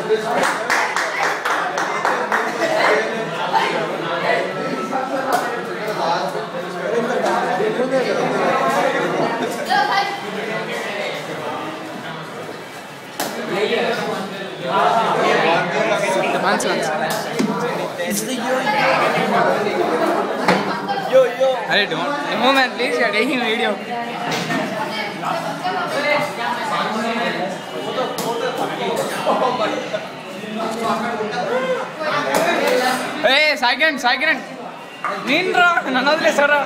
Once. It's the yo. Hey, don't. A moment, please. You are taking video. Hey, second. Nindra, another Sara.